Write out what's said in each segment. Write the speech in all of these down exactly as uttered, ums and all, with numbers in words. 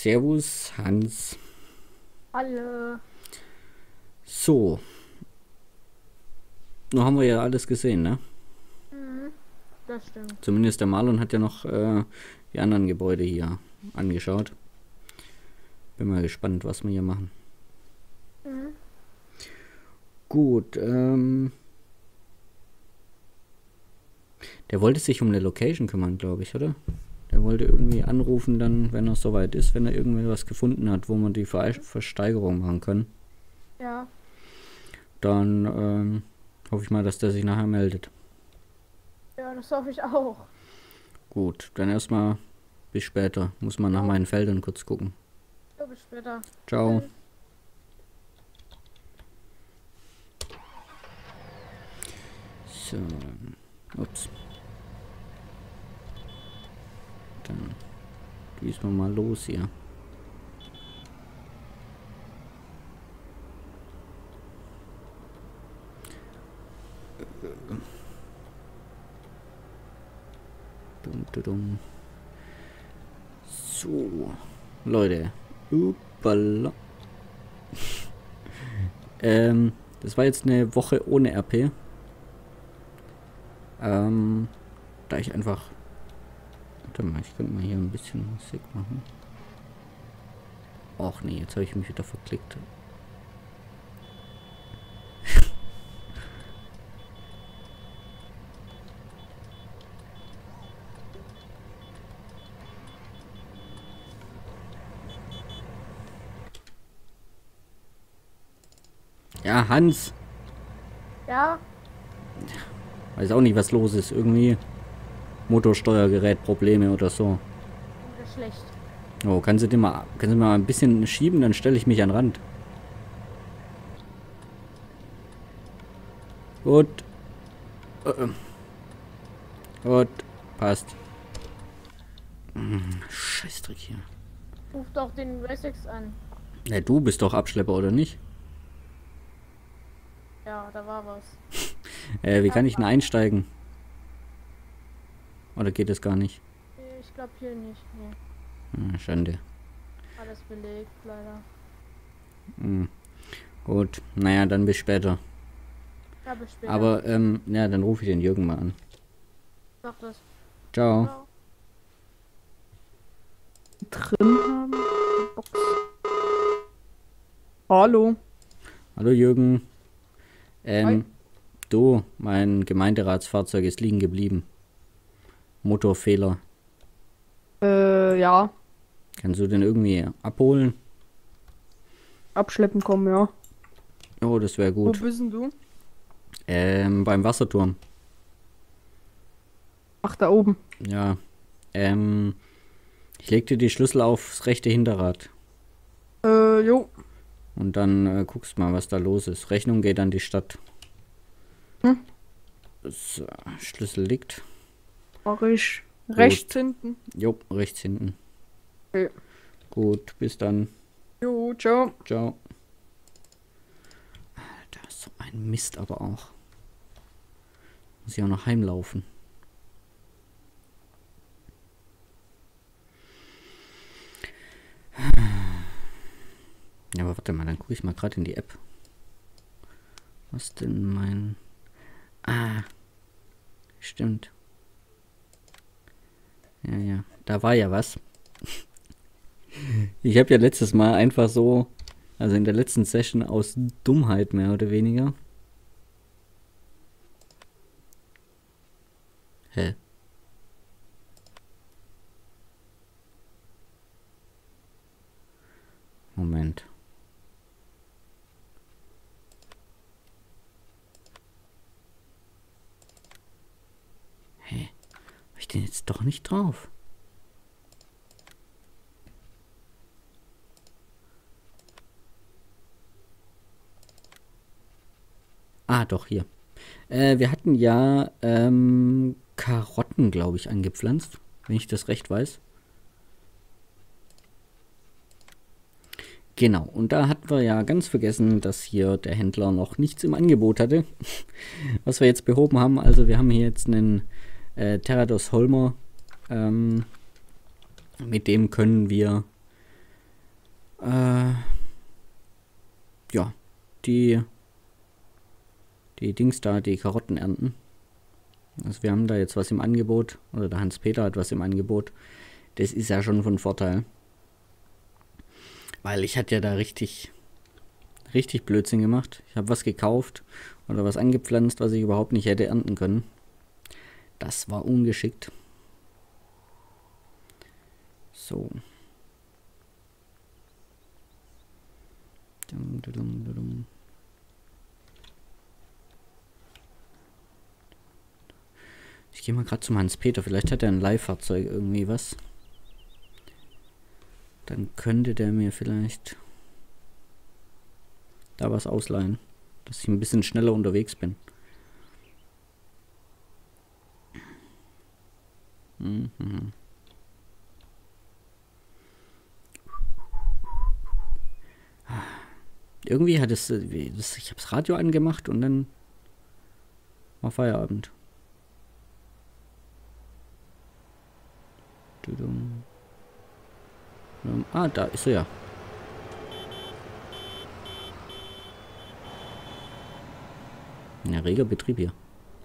Servus, Hans. Hallo. So. Nun haben wir ja alles gesehen, ne? Mhm, das stimmt. Zumindest der Marlon hat ja noch äh, die anderen Gebäude hier angeschaut. Bin mal gespannt, was wir hier machen. Mhm. Gut, ähm... der wollte sich um eine Location kümmern, glaube ich, oder? Der wollte irgendwie anrufen dann, wenn er soweit ist, wenn er irgendwie was gefunden hat, wo man die Ver Versteigerung machen kann. Ja. Dann ähm, hoffe ich mal, dass der sich nachher meldet. Ja, das hoffe ich auch. Gut, dann erstmal bis später. Muss man nach meinen Feldern kurz gucken. Ja, bis später. Ciao. Tschüss. So. Ups. Dann düsen wir mal los hier. Dum, dum, dum. So, Leute. Uppala. ähm, das war jetzt eine Woche ohne R P. Ähm, da ich einfach... Warte mal, ich könnte mal hier ein bisschen Musik machen. Och nee, jetzt habe ich mich wieder verklickt. Ja, Hans. Ja, Weiß auch nicht, was los ist. Irgendwie Motorsteuergerät Probleme oder so. das ist schlecht. Oh, kannst du den mal, kannst du mal ein bisschen schieben, dann stelle ich mich an den Rand. Gut. Äh, Gut. Passt. Hm, Scheißdreck hier. Ruf doch den Wessex an. Ja, du bist doch Abschlepper, oder nicht? Ja, da war was. Äh, wie kann ich denn einsteigen? Oder geht es gar nicht? Ich glaube hier nicht. Nee. Hm, Schande. Alles belegt, leider. Hm. Gut. Naja, dann bis später. Ja, bis später. Aber, ähm, ja, dann rufe ich den Jürgen mal an. Sag das. Ciao. Ciao. Drin haben. Box. Hallo. Hallo Jürgen. Ähm, Hi. du, mein Gemeinderatsfahrzeug ist liegen geblieben. Motorfehler. Äh, ja. Kannst du den irgendwie abholen? Abschleppen kommen, ja. Oh, das wäre Wo gut. bist denn du? Ähm, beim Wasserturm. Ach, da oben. Ja. Ähm, ich leg dir die Schlüssel aufs rechte Hinterrad. Äh, jo. Und dann äh, guckst mal, was da los ist. Rechnung geht an die Stadt. Hm. So, Schlüssel liegt. Mach ich. Rechts hinten. Jo, rechts hinten. Okay. Gut, bis dann. Jo, ciao. Ciao. Alter, so ein Mist aber auch. Muss ich auch noch heimlaufen. Ja, aber warte mal, dann gucke ich mal gerade in die App. Was denn mein... Ah, stimmt. Ja, ja, da war ja was. Ich habe ja letztes Mal einfach so, also in der letzten Session aus Dummheit mehr oder weniger. Hä? Moment. Hä? Hab ich den jetzt doch nicht drauf? Ah, doch, hier. Äh, wir hatten ja ähm, Karotten, glaube ich, angepflanzt, wenn ich das recht weiß. Genau, und da hatten wir ja ganz vergessen, dass hier der Händler noch nichts im Angebot hatte. Was wir jetzt behoben haben, also wir haben hier jetzt einen äh, Terrados Holmer. Ähm, mit dem können wir Äh, ja, die, die Dings da, die Karotten ernten. Also wir haben da jetzt was im Angebot, oder der Hans-Peter hat was im Angebot. Das ist ja schon von Vorteil. Weil ich hatte ja da richtig, richtig Blödsinn gemacht. Ich habe was gekauft oder was angepflanzt, was ich überhaupt nicht hätte ernten können. Das war ungeschickt. So. Dum, dum, dum, dum. Ich gehe mal gerade zum Hans-Peter. Vielleicht hat er ein Leihfahrzeug irgendwie was. Dann könnte der mir vielleicht da was ausleihen, dass ich ein bisschen schneller unterwegs bin. Mhm. Irgendwie hat es, ich habe das Radio angemacht und dann war Feierabend. Ah, da ist er ja. Ja, reger Betrieb hier.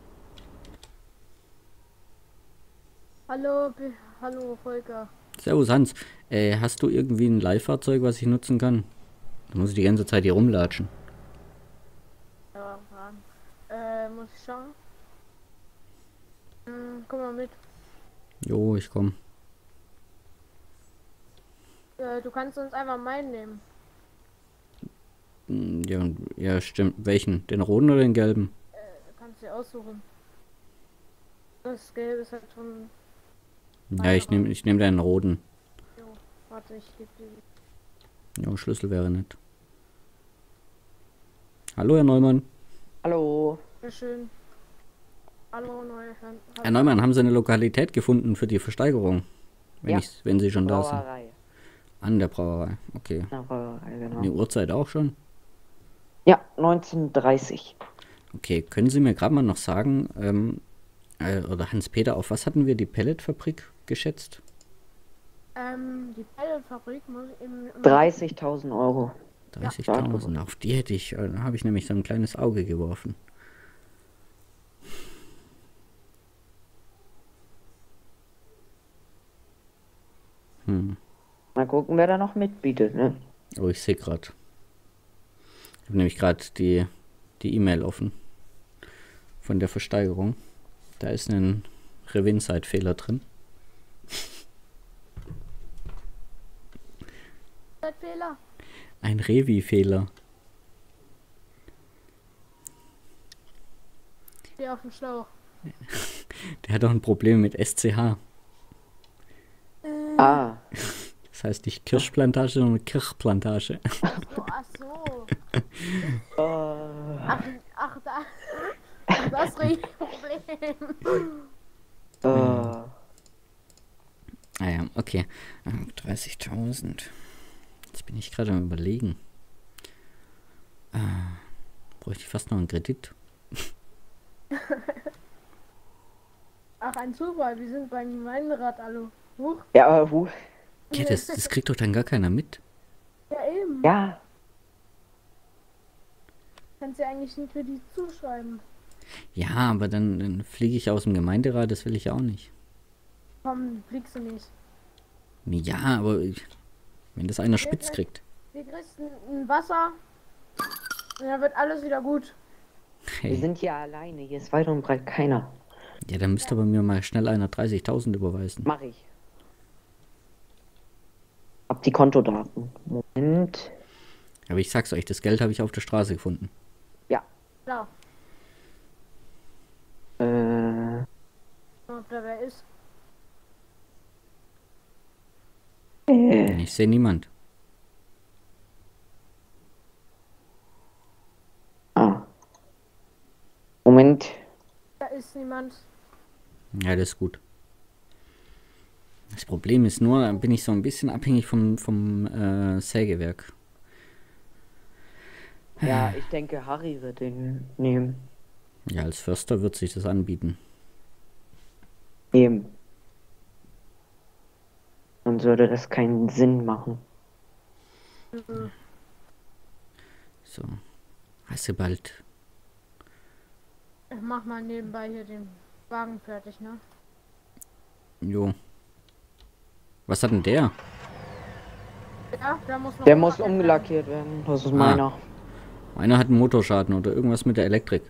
Hallo, Be hallo Volker. Servus Hans. Äh, hast du irgendwie ein Leihfahrzeug, was ich nutzen kann? Da muss ich die ganze Zeit hier rumlatschen. Ja, äh, muss ich schauen. Hm, komm mal mit. Jo, ich komm. Äh, du kannst uns einfach meinen nehmen. Hm, Ja, ja, stimmt. Welchen? Den roten oder den gelben? Äh, du kannst dir aussuchen. Das Gelbe ist halt schon. Ja, ich nehme ich nehm den roten. Jo, warte, ich gebe dir. Jo, Schlüssel wäre nett. Hallo, Herr Neumann. Hallo. Sehr schön. Hallo, neue Herren. Herr Neumann, haben Sie eine Lokalität gefunden für die Versteigerung? Wenn, Ja. ich, wenn Sie schon da sind. Brauerei. An der Brauerei, okay. Na, Brauerei, genau. Die Uhrzeit auch schon? Ja, neunzehn Uhr dreißig. Okay, können Sie mir gerade mal noch sagen, ähm, äh, oder Hans-Peter, auf was hatten wir die Pelletfabrik geschätzt? Ähm, die Pelletfabrik muss im. im dreißigtausend Euro. dreißigtausend, auf die hätte ich, äh, da habe ich nämlich so ein kleines Auge geworfen. Hm. Mal gucken, wer da noch mitbietet, ne? Oh, ich sehe gerade. Ich habe nämlich gerade die die E-Mail offen von der Versteigerung. Da ist ein Revin-Site-Fehler drin. Fehler. Ein Revi-Fehler. Steh auf dem Schlauch. Der hat auch ein Problem mit S C H. Ah, Das heißt nicht Kirschplantage, sondern Kirchplantage. So, ach so. äh, Ach, ach da. Das Problem. äh, Ah ja, okay. dreißigtausend. Jetzt bin ich gerade am Überlegen. Äh, bräuchte ich fast noch einen Kredit. Ach, ein Zufall. Wir sind beim Gemeinderat, hallo. Huch. ja, aber wo? Ja, das, das kriegt doch dann gar keiner mit. Ja, eben. Ja, Kannst du eigentlich einen Kredit zuschreiben. Ja, aber dann, dann fliege ich aus dem Gemeinderat, das will ich ja auch nicht. Komm, fliegst du nicht. Ja, aber ich, wenn das einer spitz kriegt. Wir kriegst ein, ein Wasser. Und dann wird alles wieder gut. wir Hey, sind hier alleine. Hier ist weit und breit keiner. ja, dann müsste aber mir mal schnell einer dreißigtausend überweisen. Mach ich. Hab die Kontodaten. Moment. Aber ich sag's euch, das Geld habe ich auf der Straße gefunden. Ja. Klar. Äh, Ob da wer ist. äh, Ich sehe niemand. ah. Moment. Da ist niemand. Ja, das ist gut. Das Problem ist nur, dann bin ich so ein bisschen abhängig vom, vom äh, Sägewerk. Ja, ich denke, Harry wird den nehmen. Ja, als Förster wird sich das anbieten. Eben. Dann würde das keinen Sinn machen. Nö. So. Hast du bald. Ich mach mal nebenbei hier den Wagen fertig, ne? Jo. Was hat denn der? Ja, der muss noch Der muss umlackiert umgelackiert werden. Das ist Ah. meiner. Einer hat einen Motorschaden oder irgendwas mit der Elektrik.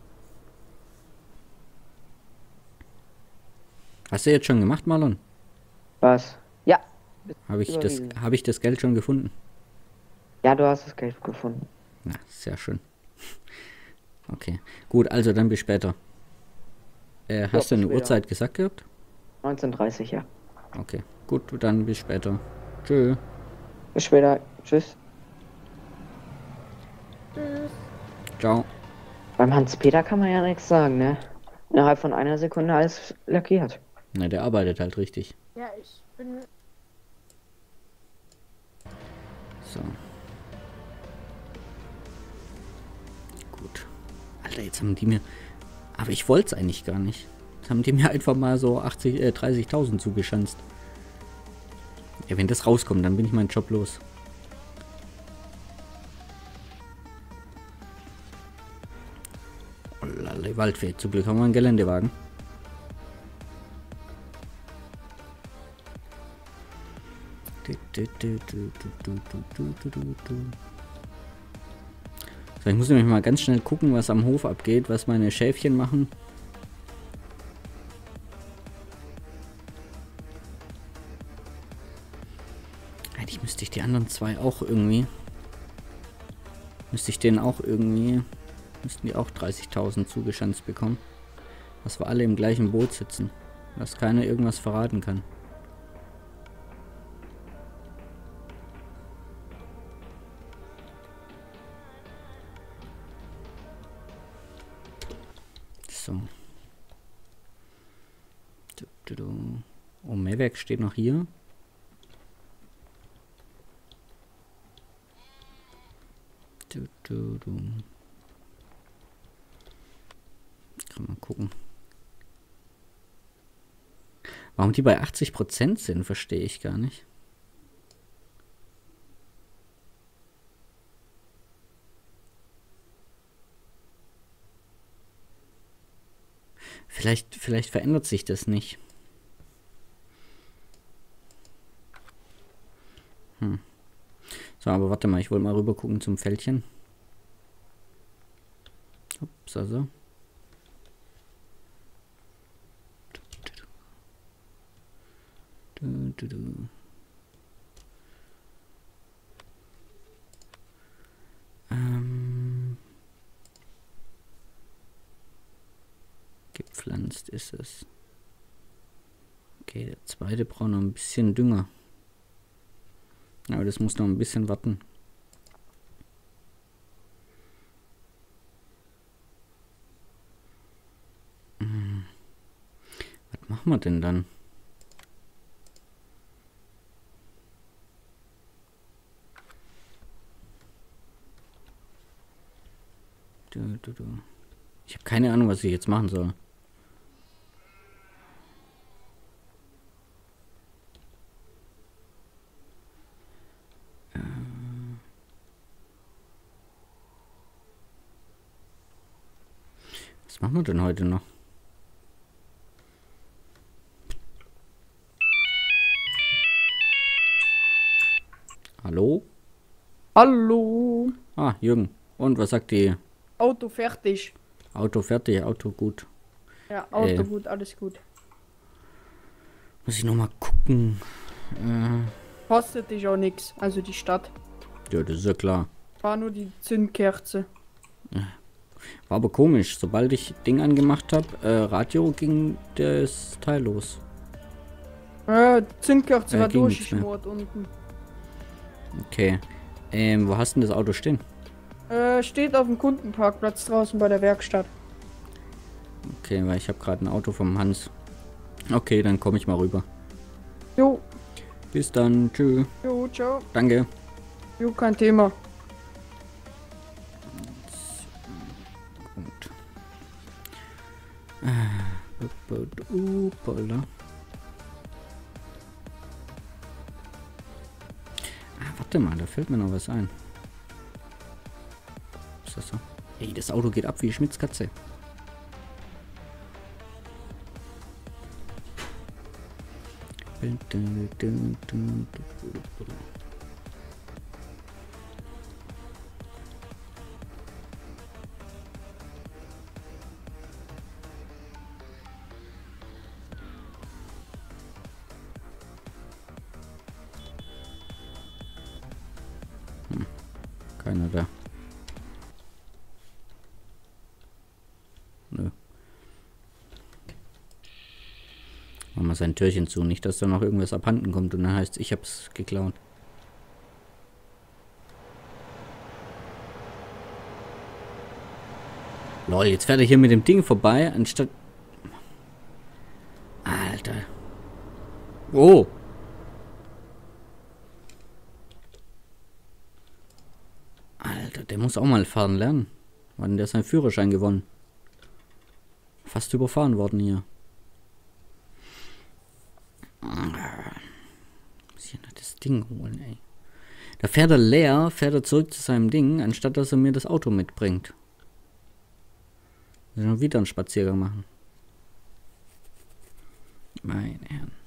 Hast du jetzt schon gemacht, Marlon? Was? Ja. Habe ich, das, Überwiesen. hab ich das Geld schon gefunden? Ja, du hast das Geld gefunden. Na, sehr schön. Okay. Gut, also dann bis später. Äh, hast Ja, du eine später. Uhrzeit gesagt gehabt? neunzehn Uhr dreißig, ja. Okay. Gut, dann bis später. Tschö. Bis später. Tschüss. werden. Tschüss. Ciao. Beim Hans-Peter kann man ja nichts sagen, ne? Innerhalb von einer Sekunde alles lackiert. Na, der arbeitet halt richtig. Ja, ich bin. So. Gut. Alter, jetzt haben die mir... Aber ich wollte es eigentlich gar nicht. Jetzt haben die mir einfach mal so achtzig, äh, dreißigtausend zugeschanzt. Ja, wenn das rauskommt, dann bin ich meinen Job los. Oh, lalle Waldfee. Zum Glück haben wir einen Geländewagen. So, ich muss nämlich mal ganz schnell gucken, was am Hof abgeht, was meine Schäfchen machen. Eigentlich müsste ich die anderen zwei auch irgendwie... Müsste ich denen auch irgendwie... Müssten die auch dreißigtausend zugeschanzt bekommen. Dass wir alle im gleichen Boot sitzen. Dass keiner irgendwas verraten kann. So. Oh, Mehrwerk steht noch hier. Du, du, du. Kann man gucken. Warum die bei achtzig Prozent sind, verstehe ich gar nicht. Vielleicht, vielleicht verändert sich das nicht. Hm. So, aber warte mal, ich wollte mal rüber gucken zum Fältchen. Ups, also. Du, du, du. Ähm. Gepflanzt ist es. Okay, der zweite braucht noch ein bisschen Dünger. Aber das muss noch ein bisschen warten. Hm. Was machen wir denn dann? Du, du, du. Ich habe keine Ahnung, was ich jetzt machen soll. Was machen wir denn heute noch? Hallo? Hallo. Ah, Jürgen. Und was sagt die? Auto fertig. Auto fertig, Auto gut. Ja, Auto Äh. gut, alles gut. Muss ich noch mal gucken. Äh, Kostet dich auch nichts, also die Stadt. ja, das ist ja klar. War nur die Zündkerze. War aber komisch. Sobald ich Ding angemacht habe, äh, Radio, ging das Teil los. Äh, Zündkerze Äh, war ging nichts mehr. durchgeschmort unten. Okay. Ähm, wo hast denn das Auto stehen? Äh, steht auf dem Kundenparkplatz draußen bei der Werkstatt. Okay, weil ich habe gerade ein Auto vom Hans. Okay, dann komme ich mal rüber. Jo, Bis dann. Tschüss. jo, ciao. Danke. Jo, kein Thema. Gut. Äh, Upala. Ah, warte Warte mal, da fällt mir noch was ein. Ist das so? Ey, das Auto geht ab wie Schmitz Katze. Hm, keiner da. Nö. Machen wir sein Türchen zu, nicht, dass da noch irgendwas abhanden kommt und dann heißt ich hab's geklaut. Lol, jetzt fährt er hier mit dem Ding vorbei, anstatt... Alter. Oh! Alter, der muss auch mal fahren lernen. Wann der seinen Führerschein gewonnen? Fast überfahren worden hier. Muss hier noch das Ding holen, ey. Da fährt er leer, fährt er zurück zu seinem Ding, anstatt dass er mir das Auto mitbringt. Wir noch wieder einen Spaziergang machen. Meine Herren.